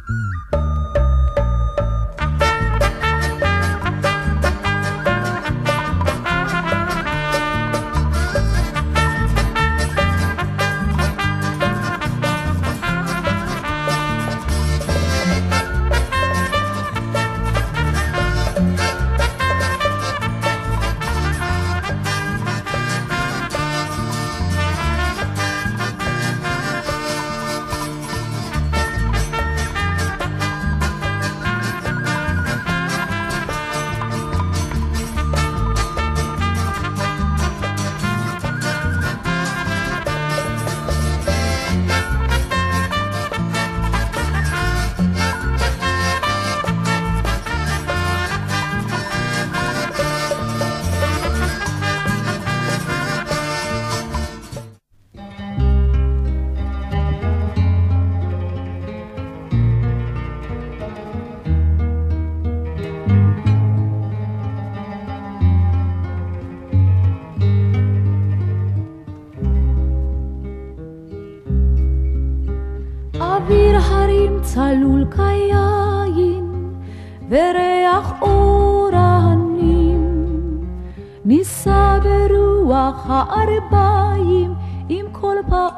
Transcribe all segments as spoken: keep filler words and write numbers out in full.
אוויר הרים צלול כיין וריח אורנים נישא ברוח הארבעים עם כל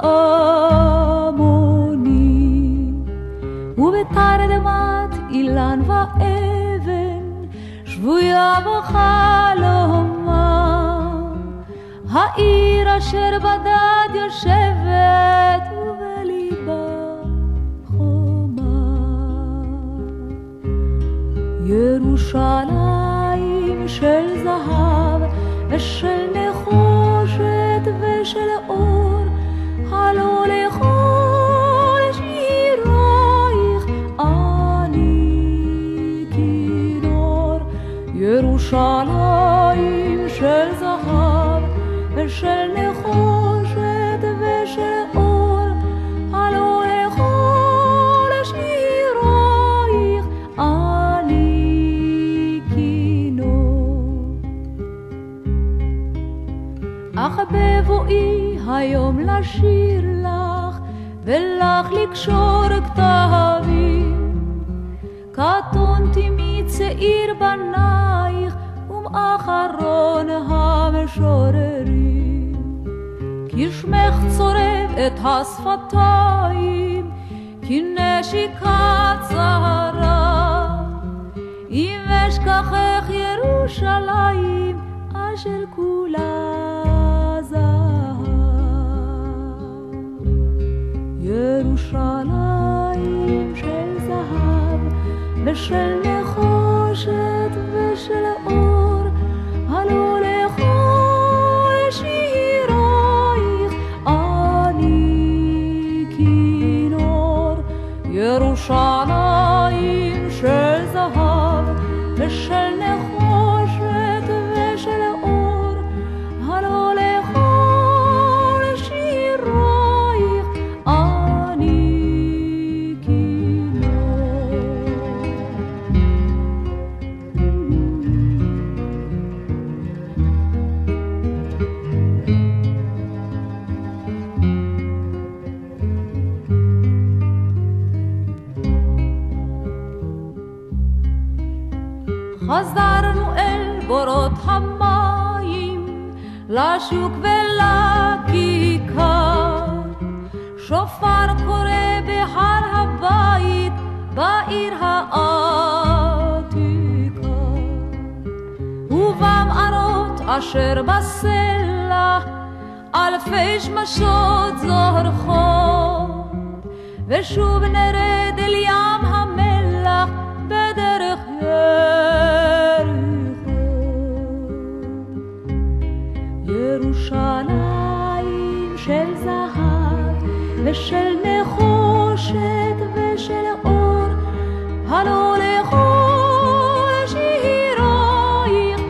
פעמוני ובתרדמת אילן ואבן שבויה בחלומה העיר אשר בדד יושבת ובליבה ירושלים של זהב ושל נחושת ושל אור הלא לכל שירייך אני כינור ירושלים של זהב ושל נחושת ושל אור הלא לכל שירייך אני אך בבואי היום לשיר לך ולך לקשור כתבים קטונתי מצעיר בנייך ומאחרון המשוררים כי שמך צורב את השפתיים כי נשיקת צהרה אם אשכחך ירושלים אשר כולה ירושלים של זהב ושל נחושת ושל אור הלא לכל שירייך אני כינור ירושלים של זהב ושל נחושת ושל אור הלא לכל שירייך אני כינור חזרנו אל בורות המים לשוק ולכיכר שופר קורא בהר הבית בעיר העתיקה ובמערות אשר בסלע אלפי שמשות זורחות ושוב נרד אל ים המלח בדרך ירושלים של זהב ושל נחושת ושל אור הלא לכל שירייך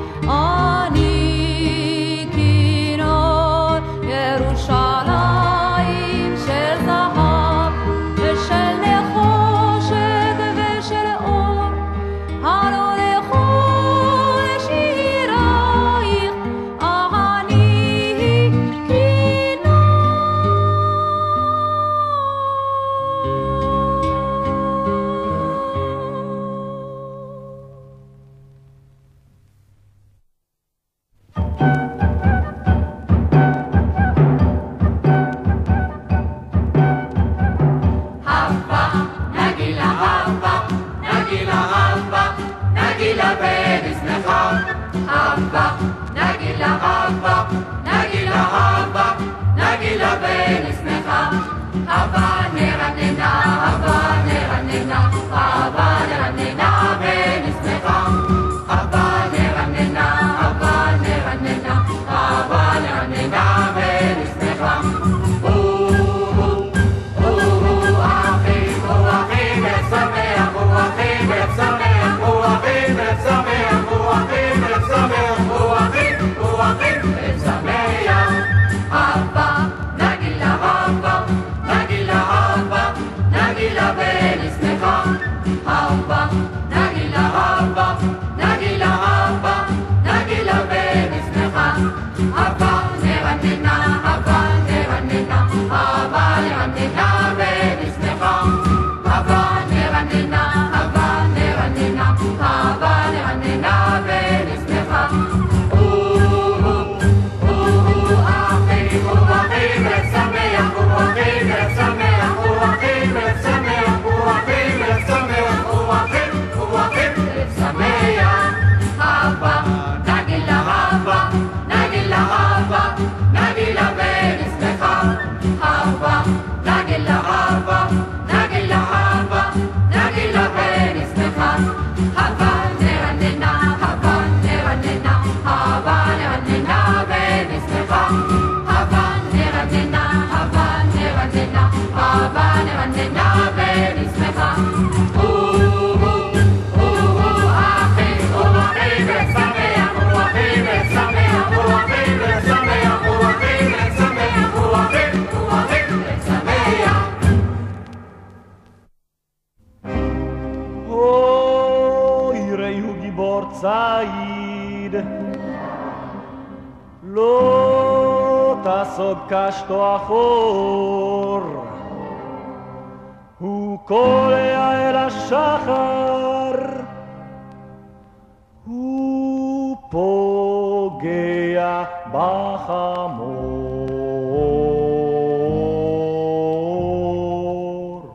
אני כינור ירושלים של זהב ושל נחושת ושל אור הלא לכל שירייך אני כינור ונשמחה, הבה נרננה, הבה נרננה, הבה נרננה ונשמחה, הבה נרננה, הבה נרננה, הבה נרננה ונשמחה. צעיד לא תסוג קשתו אחור, הוא קולע אל השחר, הוא פוגע בחמור.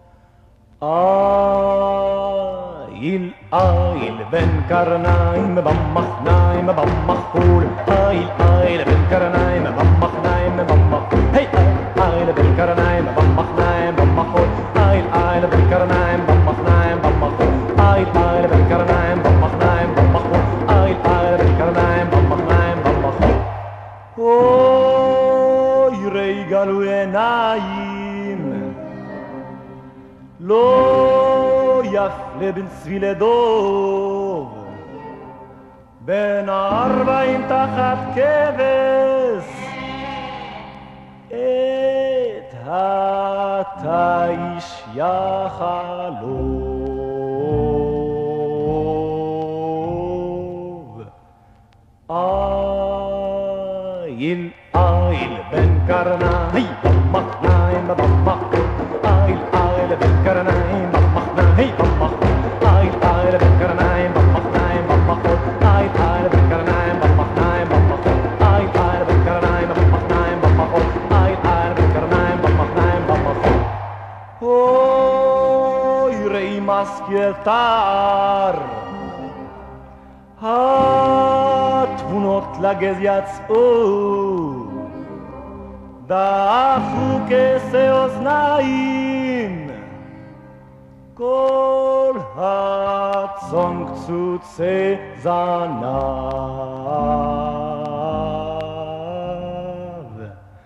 איל איל בן קרניים במחניים במחול, איל איל בן קרניים במחניים במחול, היי איל בן קרניים במחניים במחול, איל איל בן קרניים במחניים במחול, איל איל בן קרניים במחניים במחול, איל איל בן קרניים במחניים במחול. אוי רגלו עיניים לא יפלה בין צבילי דוב, בין ארבעים תחת כבש את התיש יחלוב. איל איל בן קרניים במחניים במחול, איל איל בן קרניים במחניים במחול, איל איל בן קרניים במחניים במחול, איל איל בן קרניים במחניים במחול, איל איל בן קרניים במחניים במחול, איל איל בן קרניים במחניים במחול. אוי ראי משכיל תער, התבונות לגז יצאו, דחו כסה אוזניים, כל הצאן קצוצי זנב.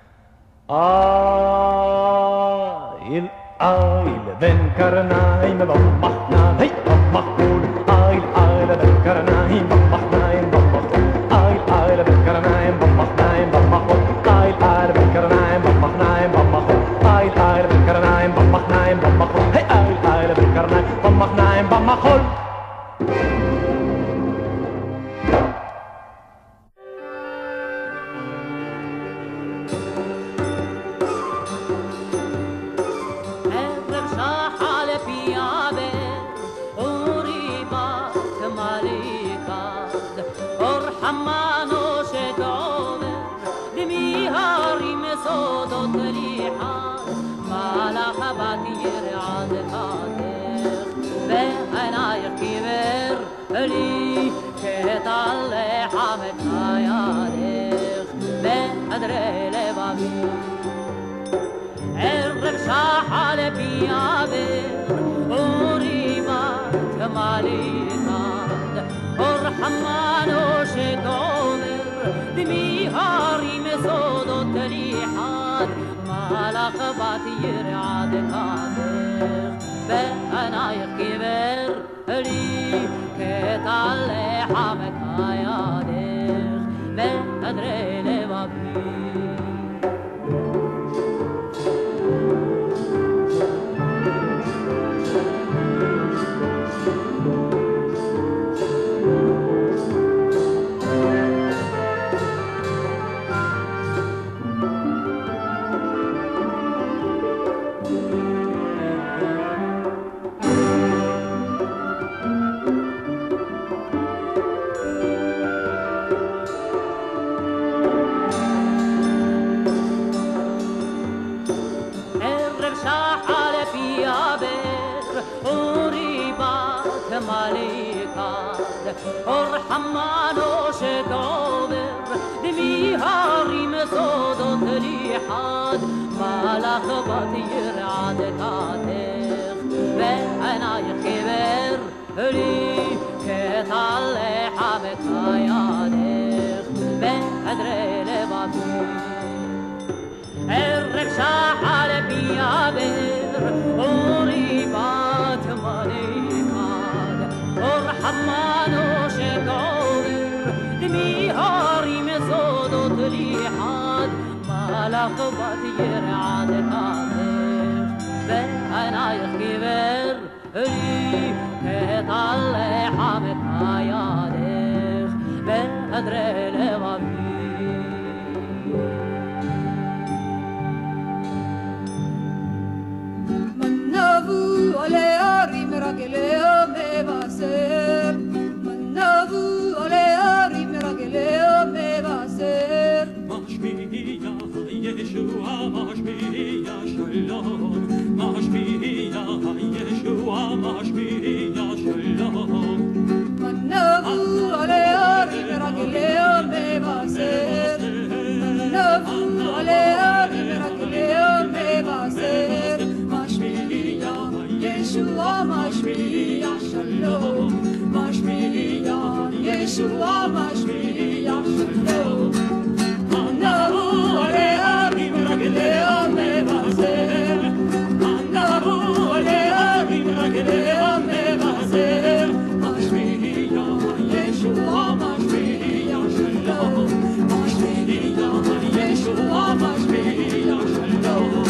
איל איל בן קרניים במחניים במחול, איל איל בן קרניים במחניים במחול, איל איל בן קרניים במחניים במחול, איל איל בן קרניים במחניים במחול, איל איל בן קרניים במחניים במחול, היי איל איל בן קרניים במחניים במחול. לי כתעלה חמת הירך בהדרי לבבי بيابر وريبات مالكات ورحمانو شكومر دمي هاري مسودو تليحات مالقبات يرعاد كاتر بأنا يكبر لي كتالي حمك هيادر بأدري لبابي ورحمانو شكوبر دمي هاري مسودو تليحات مالقبات يرعاد كاتر بأنا يكبر لي كتالي حمك هيادر بأدري لبابي الركشة على بيابر وريبات مالكات ورحمانو شكوبر دمي هاري مسودو تليحات مالقبات يرعاد كاتر بأنا يكبر لي كتالي حمك هيادر بأدري لبابي alle arrimera che le ameva ser mannavu alle arrimera che le ameva ser mashmiya yeshua mashmiya shalom mashmiya yeshua mashmiya shalom mannavu alle arrimera che le ameva ser mannavu alle arrimera che le ameva ser Yeshua Mashmiya Shalom Mashmiya Yeshua Mashmiya Shalom Anavu ale arim ragle ame vaser Anavu ale arim ragle ame vaser Mashmiya Yeshua Mashmiya Shalom Mashmiya Yeshua Mashmiya Shalom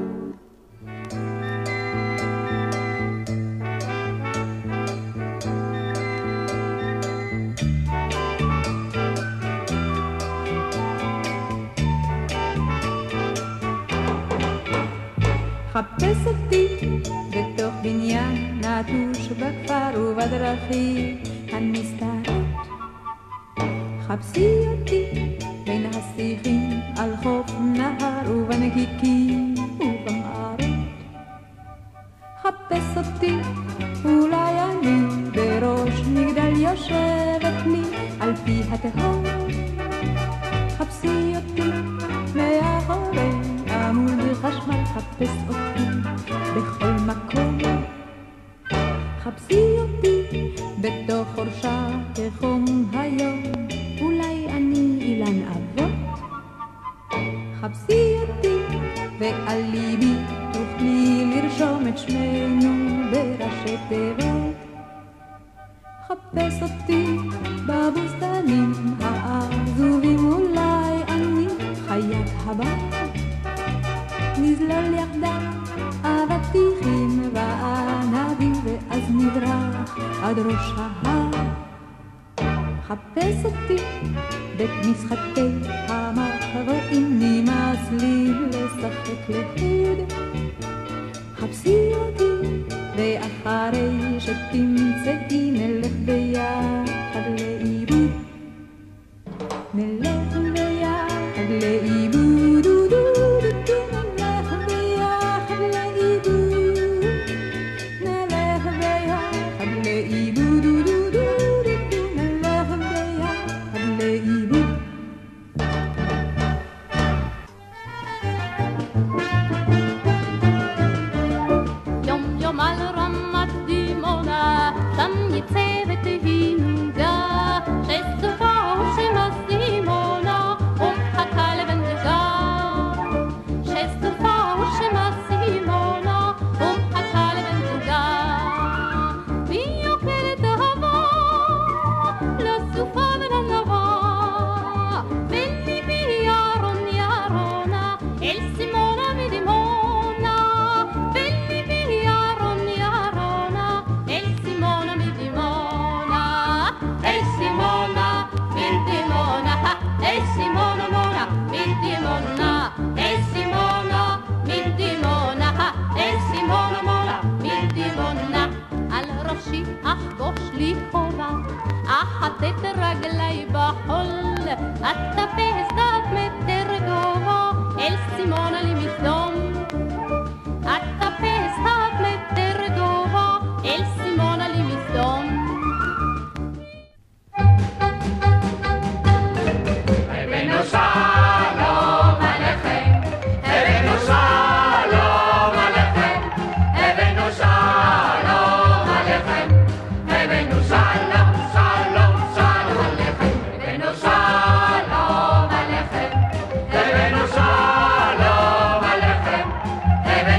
חפש אותי בתוך בניין נטוש בכפר ובדרכים הנסתרות. חפשי אותי בין השיחים על חוף נהר ובנקיקים ובמערות. חפש אותי אולי אני בראש מגדל יושבת לי על פי התהום. חפשי אותי מאחורי עמוד חשמל, חפש אותי בכל מקום. חפשי אותי בתוך חורשה כחום היום, אולי אני אילן אבות. חפשי אותי ועל ליבי תוכלי לרשום את שמנו בראשי תיבות. חפש אותי בבוסתנים העזובים, אולי אני חיית הבר. נזלול יחדיו אבטיחים וענבים ואז נברח עד ראש ההר. חפש אותי בית משחקי המחרואים, נמאס לי לשחק לחוד. חפשי אותי ואחרי שתמצאי נלך ביחד לאיבוד. נלך ביחד לאיבוד.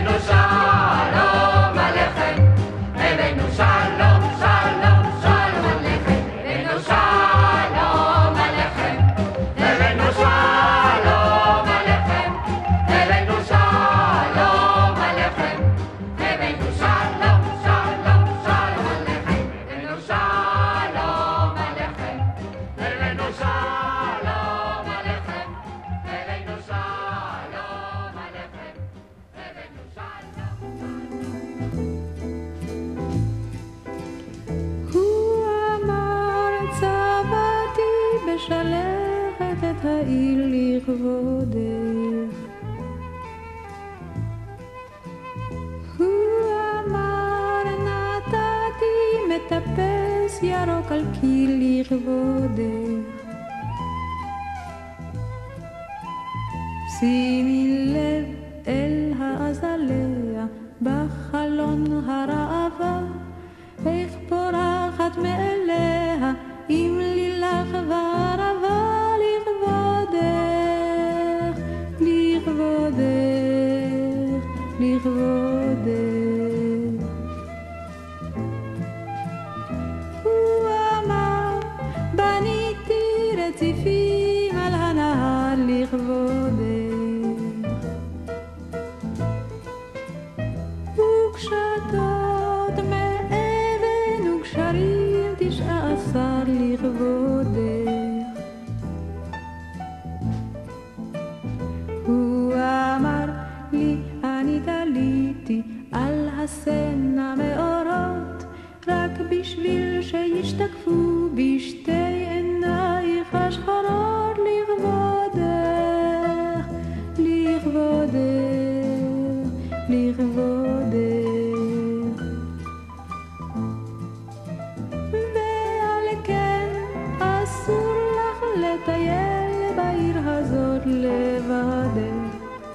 משלחת את העיר לכבודך. הוא אמר נתתי מטפס ירוק על קיל לכבודך. שימי לב אל האזליה בחלון הראווה, איך פורחת מאליה עם לילך וערבה לכבודך, לכבודך, לכבודך. הוא אמר בניתי רציפים על הנהר לכבודך, וקשתות מאבן וגשרים תשעה עשר לכבודך. הוא אמר לי אני תליתי על הסנה מאורות, רק בשביל שישתקפו בשתי עינייך השחורות לכבודך, לכבודך, לכבודך. ועל כן אסור לך לטייל בעיר הזאת לבדך,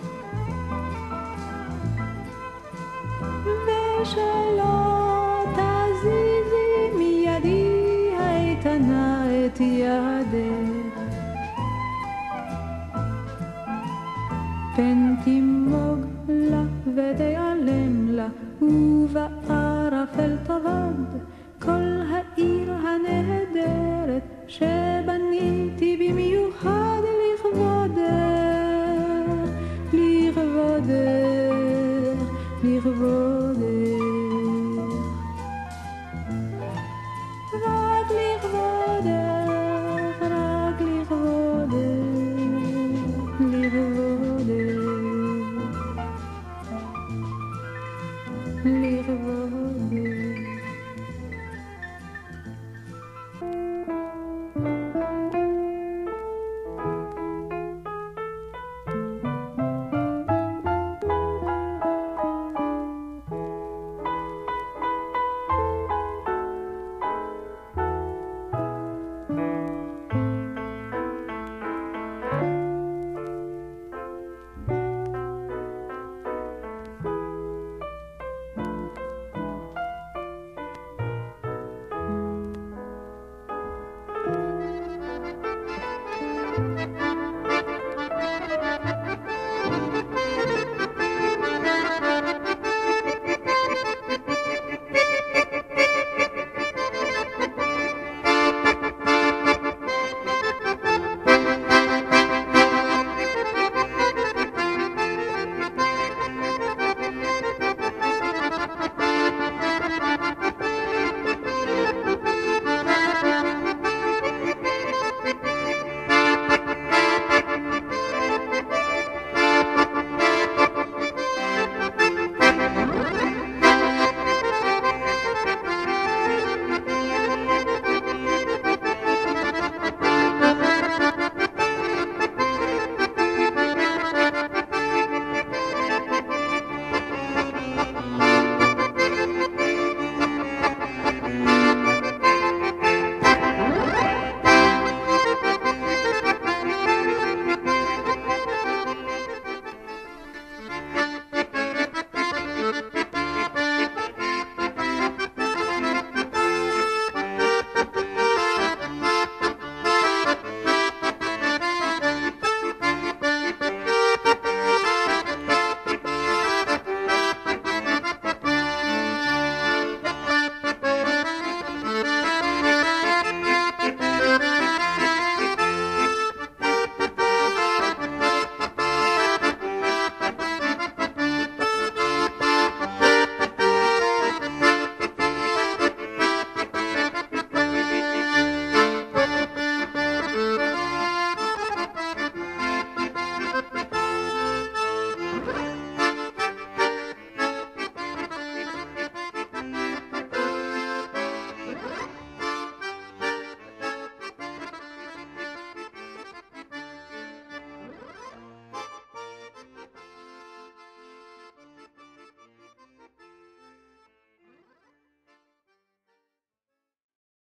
ושלא תזיזי מידי האיתנה את ידך. פן תימוג לה ותיעלם לה, ובערפל תאבד כל העיר הנהדרת שבניתי במיוחד לכבודך, לכבודך, לכבודך. רק לכבודך, רק לכבודך, לכבודך, לכבודך.